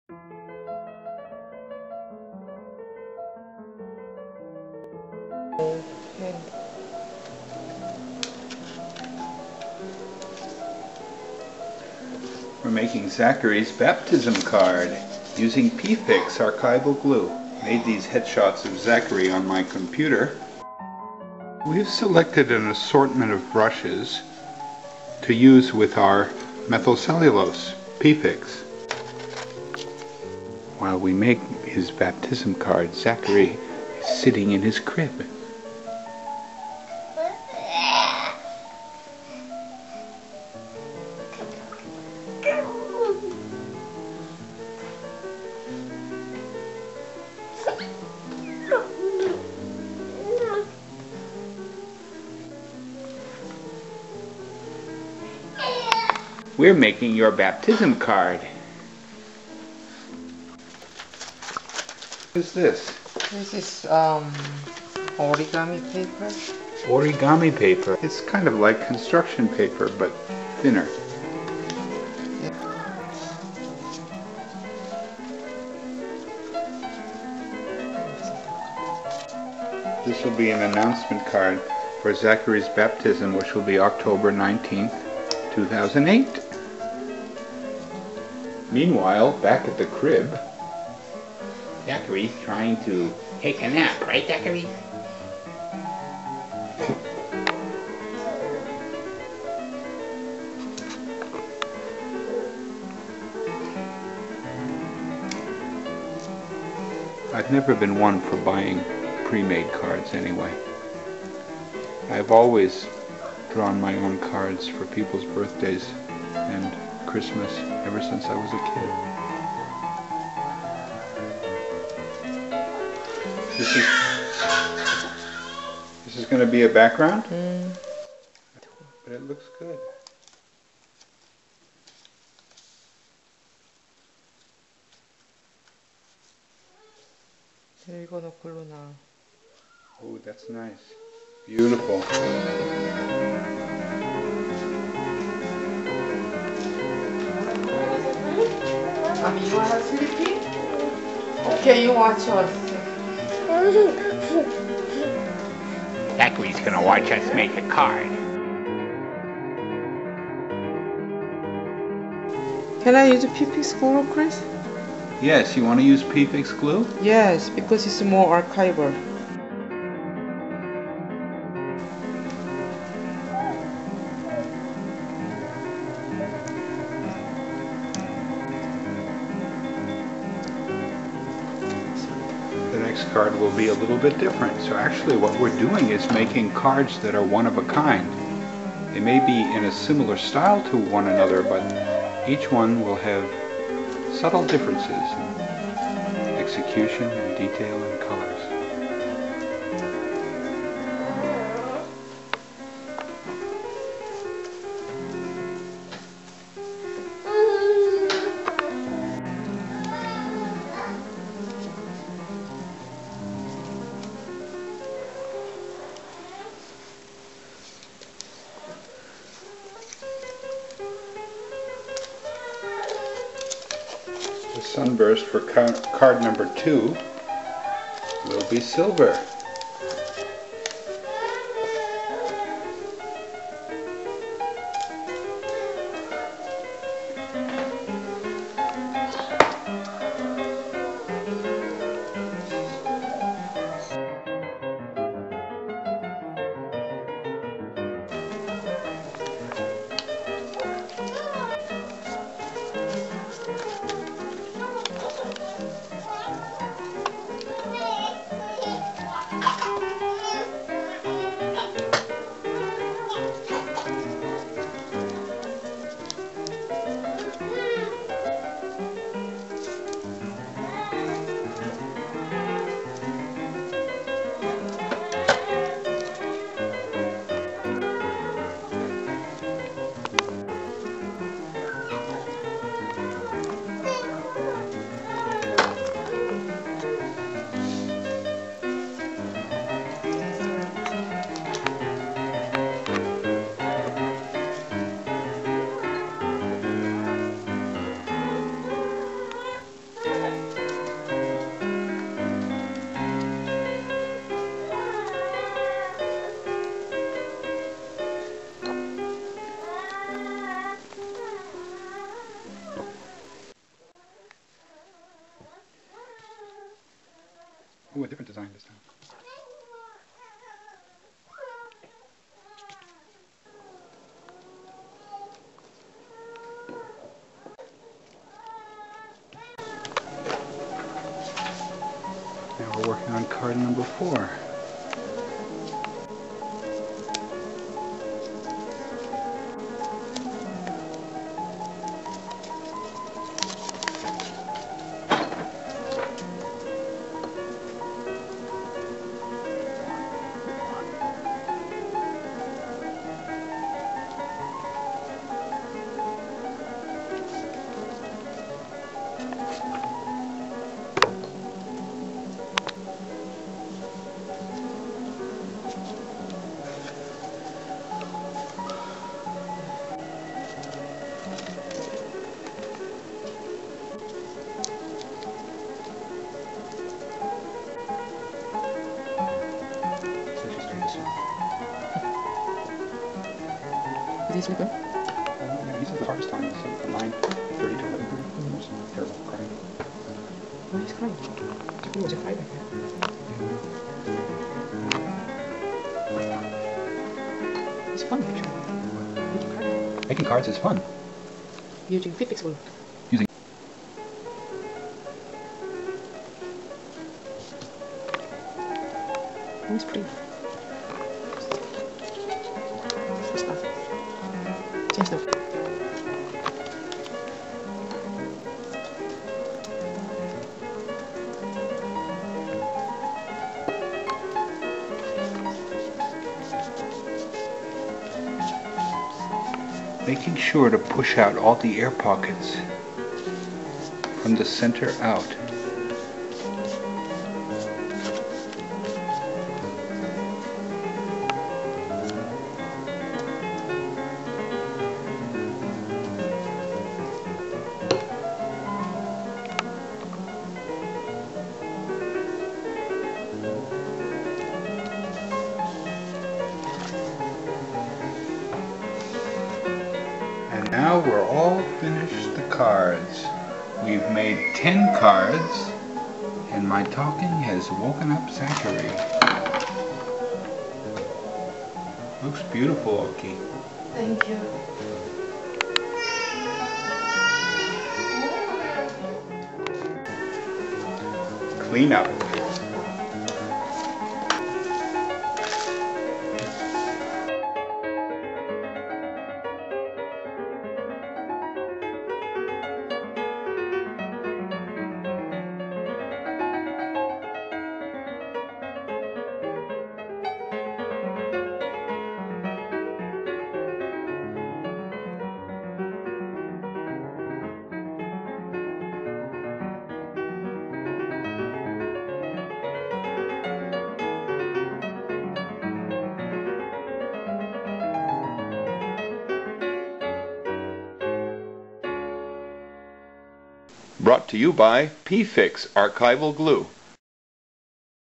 Okay. We're making Zachary's baptism card using Pfix archival glue. Made these headshots of Zachary on my computer. We've selected an assortment of brushes to use with our methyl cellulose, Pfix. While we make his baptism card, Zachary is sitting in his crib. We're making your baptism card. What is this? This is origami paper. Origami paper. It's kind of like construction paper, but thinner. This will be an announcement card for Zachary's baptism, which will be October 19th, 2008. Meanwhile, back at the crib, Zachary's trying to take a nap, right, Zachary? I've never been one for buying pre-made cards anyway. I've always drawn my own cards for people's birthdays and Christmas ever since I was a kid. This is going to be a background, but it looks good. Oh, that's nice. Beautiful. Mommy, you wanna sleepy? Okay, you watch us. Zachary's gonna watch us make a card. Can I use Pfix Glue, Chris? Yes, you want to use Pfix glue? Yes, because it's more archival. The next card will be a little bit different. So actually what we're doing is making cards that are one of a kind. They may be in a similar style to one another, but each one will have subtle differences in execution and detail and colors. The sunburst for card number 2 will be silver. Oh, a different design this time. Now we're working on card number 4. Is this good? Yeah, he's had the hardest time. He's from 9:30 to 11. It's a terrible crying. Oh, he's crying. He was a cry back there. It's fun, actually. Making cards. Making cards is fun. Using Pfix Glue. Using Oh, it's pretty. Stuff. Same stuff. making sure to push out all the air pockets from the center out. And now we're all finished the cards. We've made 10 cards, and my talking has woken up Zachary. Looks beautiful, Okhee. Thank you. Clean up. Brought to you by Pfix Archival Glue.